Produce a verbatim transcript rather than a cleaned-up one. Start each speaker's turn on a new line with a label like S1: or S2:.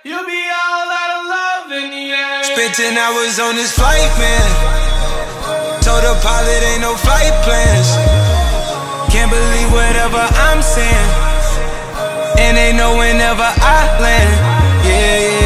S1: You'll be all out of love in the air.
S2: Spent ten hours on this flight, man. Told the pilot ain't no flight plans. Can't believe whatever I'm saying, and they know whenever I land. Yeah, yeah.